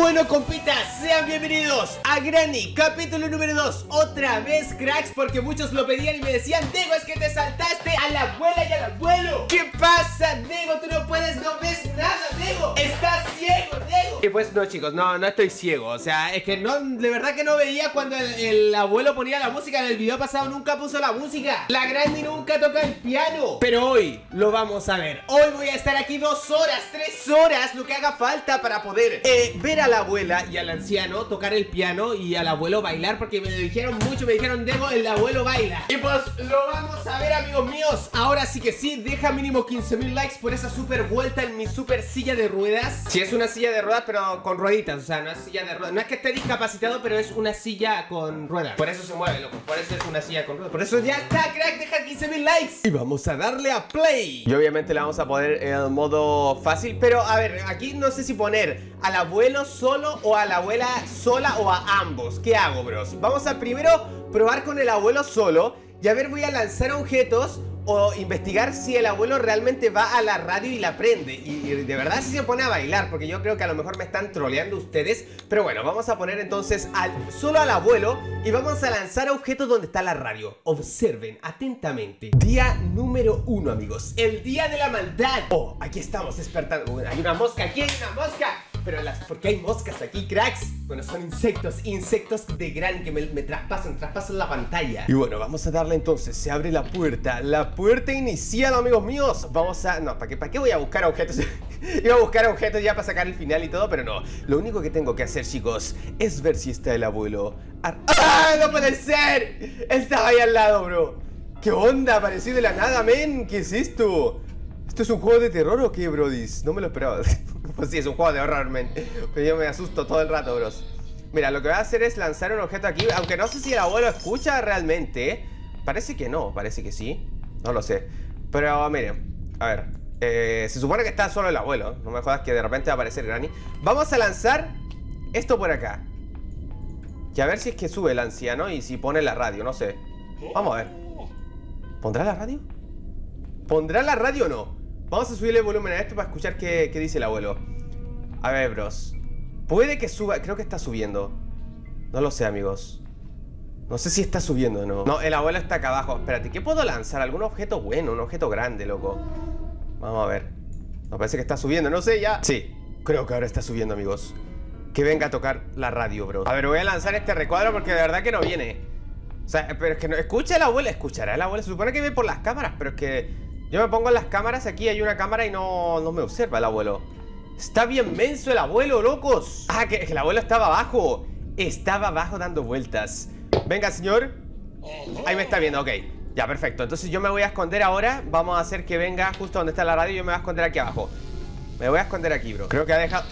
Bueno, compitas, sean bienvenidos a Granny, capítulo número 2. Otra vez, cracks, porque muchos lo pedían y me decían: Diego, es que te saltaste a la abuela y al abuelo. ¿Qué pasa, Diego? Tú no puedes, no ves nada, Diego. Estás ciego, Diego. Y pues no, chicos, no estoy ciego. O sea, es que no, de verdad que no veía cuando el abuelo ponía la música. En el video pasado nunca puso la música. La Granny nunca toca el piano. Pero hoy lo vamos a ver. Hoy voy a estar aquí 2 horas, 3 horas, lo que haga falta para poder ver a la abuela y al anciano tocar el piano y al abuelo bailar, porque me dijeron mucho, me dijeron: Diego, el abuelo baila. Y pues lo vamos a ver, amigos míos. Ahora sí que sí, deja mínimo 15.000 likes por esa super vuelta en mi super silla de ruedas. Si es una silla de ruedas, pero con rueditas, o sea, no es silla de ruedas. No es que esté discapacitado, pero es una silla con ruedas. Por eso se mueve, loco, por eso es una silla con ruedas. Por eso ya está, crack, deja 15.000 likes. Y vamos a darle a play. Y obviamente le vamos a poner el modo fácil. Pero a ver, aquí no sé si poner al abuelo solo o a la abuela sola o a ambos. ¿Qué hago, bros? Vamos a primero probar con el abuelo solo. Y a ver, voy a lanzar objetos o investigar si el abuelo realmente va a la radio y la prende. Y de verdad si se pone a bailar, porque yo creo que a lo mejor me están troleando ustedes. Pero bueno, vamos a poner entonces solo al abuelo y vamos a lanzar objetos donde está la radio. Observen atentamente. Día número 1, amigos. El día de la maldad. Oh, aquí estamos despertando. Hay una mosca, aquí hay una mosca. Pero ¿por qué hay moscas aquí, cracks? Bueno, son insectos de gran que me traspasan la pantalla. Y bueno, vamos a darle entonces, se abre la puerta inicial, amigos míos. Vamos a... no, ¿para qué voy a buscar objetos? Iba a buscar objetos ya para sacar el final y todo, pero no. Lo único que tengo que hacer, chicos, es ver si está el abuelo. ¡Ah! ¡No puede ser! Estaba ahí al lado, bro. ¿Qué onda? Apareció de la nada, men. ¿Qué es esto? ¿Esto es un juego de terror o qué, brodis? No me lo esperaba. Pues sí, es un juego de horror, men. Pero yo me asusto todo el rato, bros. Mira, lo que voy a hacer es lanzar un objeto aquí. Aunque no sé si el abuelo escucha realmente. Parece que no, parece que sí. No lo sé. Pero miren, a ver, se supone que está solo el abuelo. No me jodas que de repente va a aparecer Granny. Vamos a lanzar esto por acá. Y a ver si es que sube el anciano y si pone la radio, no sé. Vamos a ver. ¿Pondrá la radio? ¿Pondrá la radio o no? Vamos a subirle el volumen a esto para escuchar qué dice el abuelo. A ver, bros. Puede que suba, creo que está subiendo. No lo sé, amigos. No sé si está subiendo o no. No, el abuelo está acá abajo. Espérate, ¿qué puedo lanzar? ¿Algún objeto bueno? Un objeto grande, loco. Vamos a ver. No, parece que está subiendo, no sé ya. Sí, creo que ahora está subiendo, amigos. Que venga a tocar la radio, bro. A ver, voy a lanzar este recuadro porque de verdad que no viene. O sea, pero es que no... Escucha el abuelo, escuchará el abuelo. Se supone que ve por las cámaras, pero es que... yo me pongo en las cámaras, aquí hay una cámara y no me observa el abuelo. Está bien menso el abuelo, locos. Ah, que el abuelo estaba abajo. Estaba abajo dando vueltas. Venga, señor. Ahí me está viendo, ok. Ya, perfecto. Entonces yo me voy a esconder ahora. Vamos a hacer que venga justo donde está la radio y yo me voy a esconder aquí abajo. Me voy a esconder aquí, bro. Creo que ha dejado...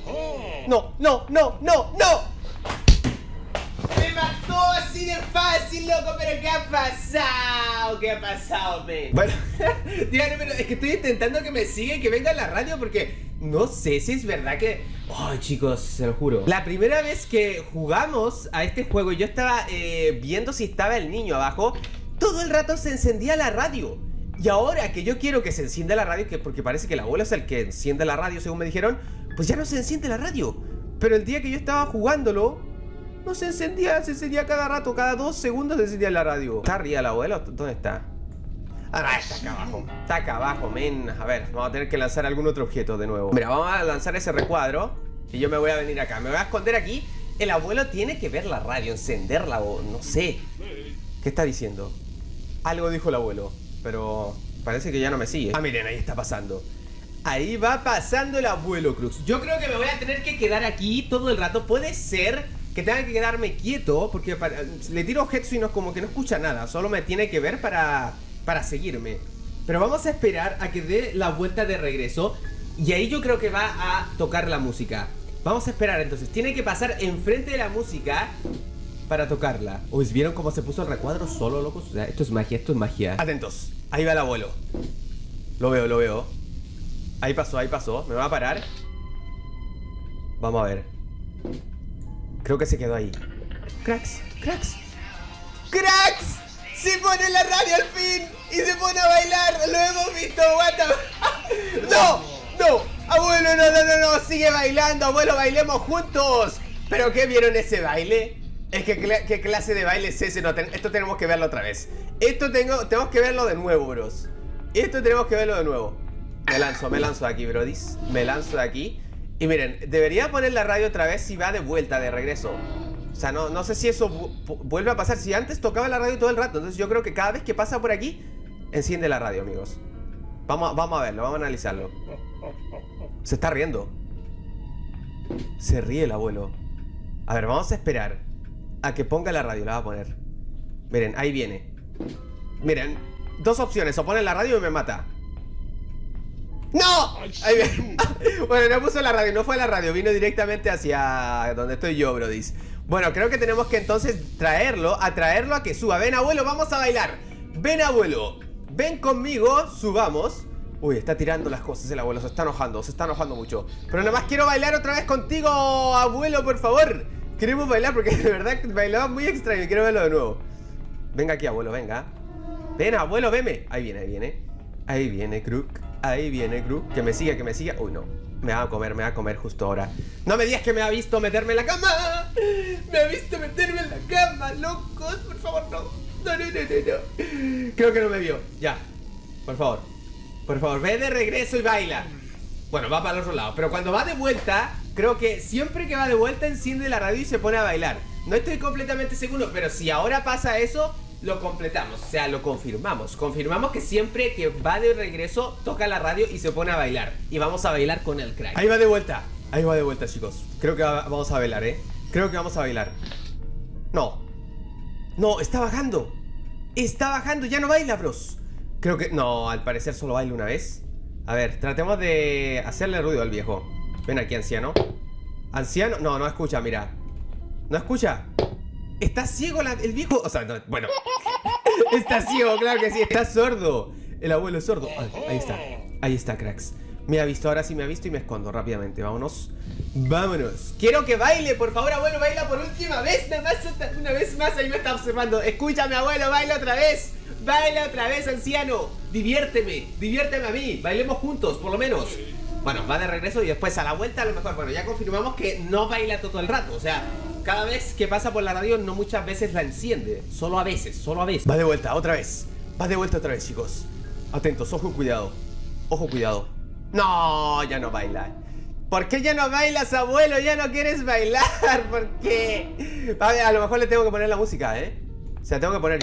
¡No! Me mató así de fácil, loco, pero ¿qué ha pasado? ¿Qué ha pasado, men? Bueno, díganme, pero es que estoy intentando que me siga y que venga en la radio porque no sé si es verdad que... Ay, chicos, se lo juro. La primera vez que jugamos a este juego y yo estaba viendo si estaba el niño abajo, todo el rato se encendía la radio. Y ahora que yo quiero que se encienda la radio, porque parece que el abuelo es el que enciende la radio, según me dijeron, pues ya no se enciende la radio. Pero el día que yo estaba jugándolo... no se encendía cada rato, cada 2 segundos se encendía la radio. ¿Está arriba el abuelo? ¿Dónde está? Ah, está acá abajo. Está acá abajo, men. A ver, vamos a tener que lanzar algún otro objeto de nuevo. Mira, vamos a lanzar ese recuadro y yo me voy a venir acá. Me voy a esconder aquí. El abuelo tiene que ver la radio, encenderla o no sé. ¿Qué está diciendo? Algo dijo el abuelo, pero parece que ya no me sigue. Ah, miren, ahí está pasando. Ahí va pasando el abuelo, Crux. Yo creo que me voy a tener que quedar aquí todo el rato. Puede ser que tenga que quedarme quieto porque le tiro objetos y no, como que no escucha nada. Solo me tiene que ver para seguirme. Pero vamos a esperar a que dé la vuelta de regreso. Y ahí yo creo que va a tocar la música. Vamos a esperar entonces. Tiene que pasar enfrente de la música para tocarla. Uy, ¿vieron cómo se puso el recuadro solo, locos? O sea, esto es magia, esto es magia. Atentos, ahí va el abuelo. Lo veo. Ahí pasó, me va a parar. Vamos a ver. Creo que se quedó ahí. ¡Cracks! Se pone la radio al fin y se pone a bailar. Lo hemos visto, what the... ¡No! Abuelo, no, sigue bailando, abuelo, bailemos juntos. ¿Pero qué vieron ese baile? Es que ¿qué clase de baile es ese? No, esto tenemos que verlo otra vez. Esto tenemos que verlo de nuevo, bros. Esto tenemos que verlo de nuevo. Me lanzo de aquí, brodis. Me lanzo de aquí. Y miren, debería poner la radio otra vez si va de vuelta, de regreso. O sea, no sé si eso vuelve a pasar. Si antes tocaba la radio todo el rato, entonces yo creo que cada vez que pasa por aquí, enciende la radio, amigos. Vamos a verlo, vamos a analizarlo. Se está riendo. Se ríe el abuelo. A ver, vamos a esperar a que ponga la radio, la va a poner. Miren, ahí viene. Miren, dos opciones, o pone la radio y me mata. ¡No! Ahí viene. Bueno, no puso la radio, no fue la radio, vino directamente hacia donde estoy yo, brodis. Bueno, creo que tenemos que entonces atraerlo a que suba. Ven, abuelo, vamos a bailar. Ven, abuelo, ven conmigo, subamos. Uy, está tirando las cosas el abuelo, se está enojando mucho. Pero nada más quiero bailar otra vez contigo, abuelo, por favor. Queremos bailar porque de verdad bailaba muy extraño y quiero verlo de nuevo. Venga aquí, abuelo, venga. Ven, abuelo, veme. Ahí viene. Ahí viene Crook. Que me siga. Uy, no. Me va a comer justo ahora. No me digas que me ha visto meterme en la cama. Me ha visto meterme en la cama, locos. Por favor, no. No. Creo que no me vio. Ya. Por favor, ve de regreso y baila. Bueno, va para el otro lado. Pero cuando va de vuelta, creo que siempre que va de vuelta enciende la radio y se pone a bailar. No estoy completamente seguro, pero si ahora pasa eso, lo completamos, o sea, lo confirmamos. Confirmamos que siempre que va de regreso toca la radio y se pone a bailar. Y vamos a bailar con el crack. Ahí va de vuelta, chicos. Creo que vamos a bailar, creo que vamos a bailar. No, está bajando, ya no baila, bros. Creo que, no, al parecer solo baila una vez. A ver, tratemos de hacerle ruido al viejo. Ven aquí, anciano. Anciano, no escucha, mira. No escucha. Está ciego el viejo. O sea, no, bueno. Está ciego, claro que sí. Está sordo. El abuelo es sordo. Ahí está, cracks. Me ha visto, ahora sí me ha visto y me escondo rápidamente. Vámonos. Quiero que baile, por favor, abuelo, baila por última vez. Nada más, una vez más, ahí me está observando. Escúchame, abuelo, baila otra vez. Baila otra vez, anciano. Diviérteme a mí. Bailemos juntos, por lo menos. Bueno, va de regreso y después a la vuelta a lo mejor. Bueno, ya confirmamos que no baila todo el rato. O sea, cada vez que pasa por la radio, no muchas veces la enciende. Solo a veces. Va de vuelta otra vez, chicos. Atentos, ojo, cuidado. No, ya no baila. ¿Por qué ya no bailas, abuelo? ¿Ya no quieres bailar? ¿Por qué? A lo mejor le tengo que poner la música, ¿Se la tengo que poner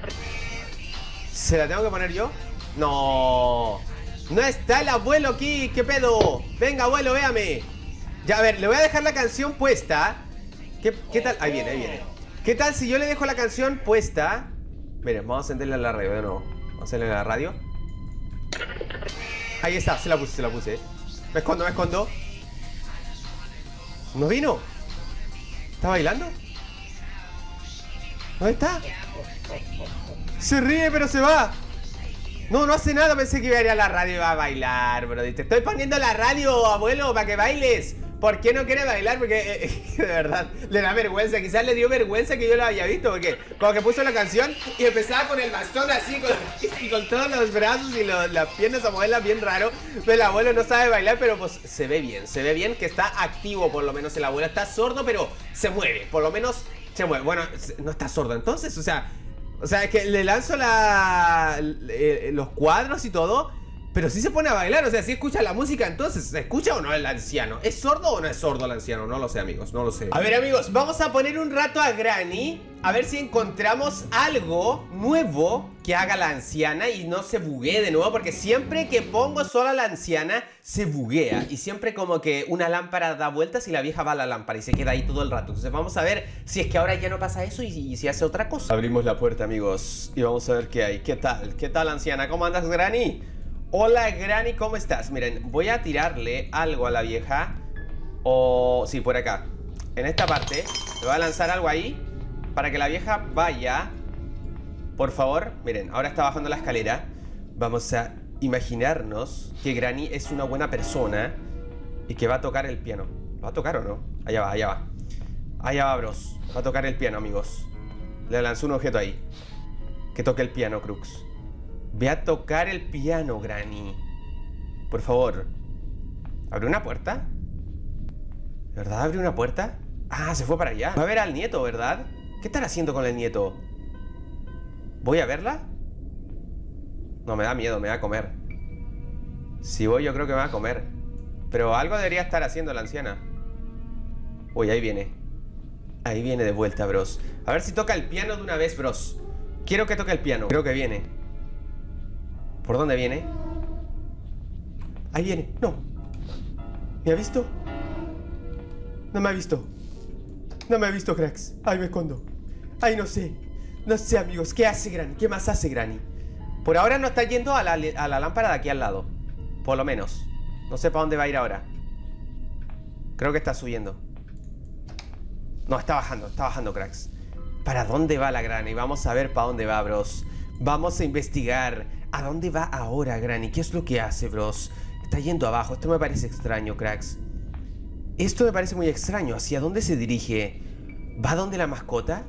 yo? No está el abuelo aquí. ¿Qué pedo? Venga, abuelo, véame. Ya, a ver, le voy a dejar la canción puesta. ¿Qué tal? Ahí viene. ¿Qué tal si yo le dejo la canción puesta? Miren, vamos a encenderle a la radio de nuevo. Vamos a encenderle a la radio. Ahí está, se la puse. Me escondo. ¿No vino? ¿Está bailando? ¿Dónde está? Se ríe, pero se va. No hace nada, pensé que iba a ir a la radio y iba a bailar, bro. Te estoy poniendo la radio, abuelo, para que bailes. ¿Por qué no quiere bailar? Porque de verdad le da vergüenza. Quizás le dio vergüenza que yo lo haya visto. Porque como que puso la canción y empezaba con el bastón así y con todos los brazos y las piernas a moverlas bien raro. Pero el abuelo no sabe bailar, pero pues se ve bien que está activo. Por lo menos el abuelo está sordo, pero se mueve. Por lo menos se mueve. Bueno, no está sordo entonces, o sea, es que le lanzo los cuadros y todo, pero sí se pone a bailar, o sea, sí escucha la música. Entonces, ¿se escucha o no el anciano? ¿Es sordo o no es sordo el anciano? No lo sé, amigos, no lo sé. A ver, amigos, vamos a poner un rato a Granny, a ver si encontramos algo nuevo que haga la anciana y no se buguee de nuevo, porque siempre que pongo solo a la anciana se buguea y siempre como que una lámpara da vueltas y la vieja va a la lámpara y se queda ahí todo el rato. Entonces vamos a ver si es que ahora ya no pasa eso y si hace otra cosa. Abrimos la puerta, amigos, y vamos a ver qué hay. ¿Qué tal, anciana? ¿Cómo andas, Granny? Hola, Granny, ¿cómo estás? Miren, voy a tirarle algo a la vieja. Sí, por acá. En esta parte le voy a lanzar algo ahí para que la vieja vaya. Por favor, miren, ahora está bajando la escalera. Vamos a imaginarnos que Granny es una buena persona y que va a tocar el piano. ¿Lo va a tocar o no? Allá va, bros. Va a tocar el piano, amigos. Le lanzó un objeto ahí. Que toque el piano, Crux. Ve a tocar el piano, Granny. Por favor. ¿Abrió una puerta? ¿De verdad abrió una puerta? Ah, se fue para allá. Va a ver al nieto, ¿verdad? ¿Qué estará haciendo con el nieto? ¿Voy a verla? No, me da miedo, me va a comer. Si voy, yo creo que me va a comer. Pero algo debería estar haciendo la anciana. Uy, ahí viene. Ahí viene de vuelta, bros. A ver si toca el piano de una vez, bros. Quiero que toque el piano. Creo que viene. ¿Por dónde viene? Ahí viene. No. ¿Me ha visto? No me ha visto. No me ha visto, cracks. Ahí me escondo. Ahí no sé. No sé, amigos. ¿Qué hace Granny? ¿Qué más hace Granny? Por ahora no está yendo a la lámpara de aquí al lado. Por lo menos. No sé para dónde va a ir ahora. Creo que está subiendo. No, está bajando, cracks. ¿Para dónde va la Granny? Vamos a ver para dónde va, bros. Vamos a investigar. ¿A dónde va ahora, Granny? ¿Qué es lo que hace, bros? Está yendo abajo. Esto me parece extraño, cracks. Esto me parece muy extraño. ¿Hacia dónde se dirige? ¿Va donde la mascota?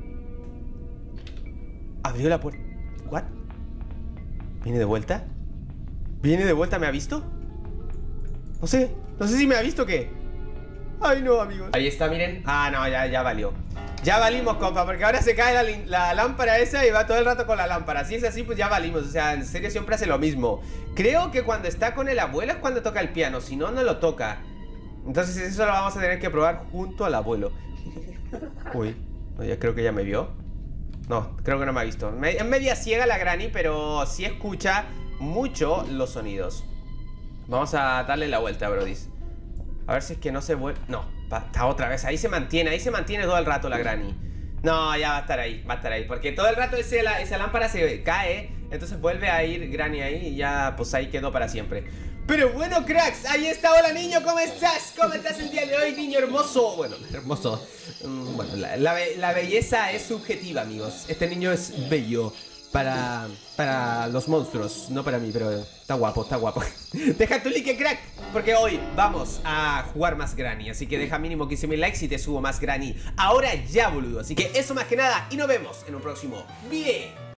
Abrió la puerta. ¿What? ¿Viene de vuelta? ¿Viene de vuelta? ¿Me ha visto? No sé si me ha visto o qué. Ay, no, amigos. Ahí está, miren. Ah, no, ya valió. Ya valimos, compa, porque ahora se cae la lámpara esa y va todo el rato con la lámpara. Si es así, pues ya valimos. O sea, en serio siempre hace lo mismo. Creo que cuando está con el abuelo es cuando toca el piano. Si no, no lo toca. Entonces eso lo vamos a tener que probar junto al abuelo. Uy, no, ya creo que ya me vio. No, creo que no me ha visto. Es media ciega la Granny, pero sí escucha mucho los sonidos. Vamos a darle la vuelta, brodis. A ver si es que no se vuelve. No, está otra vez. Ahí se mantiene todo el rato la Granny. No, ya va a estar ahí, porque todo el rato esa lámpara se cae. Entonces vuelve a ir Granny ahí y ya pues ahí quedó para siempre. Pero bueno, cracks, ahí está. Hola, niño, ¿cómo estás? ¿Cómo estás el día de hoy, niño hermoso? Bueno, hermoso. Bueno, la belleza es subjetiva, amigos. Este niño es bello para los monstruos, no para mí, pero está guapo, Deja tu like, crack, porque hoy vamos a jugar más Granny. Así que deja mínimo 15.000 likes y te subo más Granny ahora ya, boludo. Así que eso más que nada, y nos vemos en un próximo video.